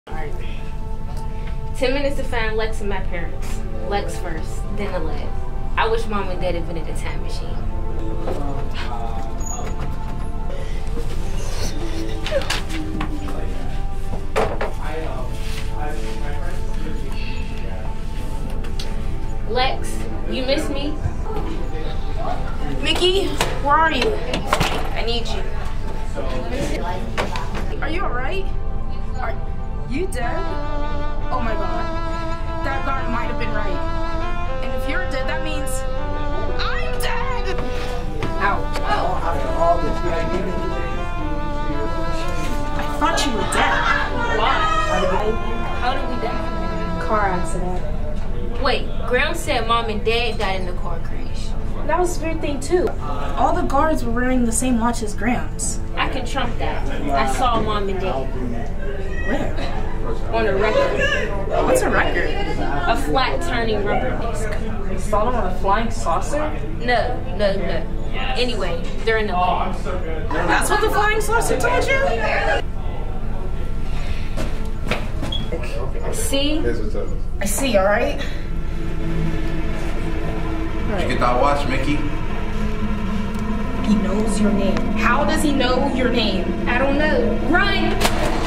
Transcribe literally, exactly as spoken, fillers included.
Alright. Ten minutes to find Lex and my parents. Lex first, then the lab. I wish mom and dad invented a time machine. Lex, you miss me? Mickey, where are you? I need you. Are you alright? Are you dead? Oh my god. That guard might have been right. And if you're dead, that means I'm dead! Ow. I thought you were dead. Why? How did we die? Car accident. Wait, Graham said mom and dad died in the car crash. That was a weird thing too. All the guards were wearing the same watch as Graham's. I can trump that. I saw mom and dad. Where? On a record. What's a record? A flat turning rubber disc. You saw them on a flying saucer? No, no, no. Anyway, they're in the lab. That's what the flying saucer told you? See? I see, alright? Did you get that watch, Mickey? He knows your name. How does he know your name? I don't know. Run!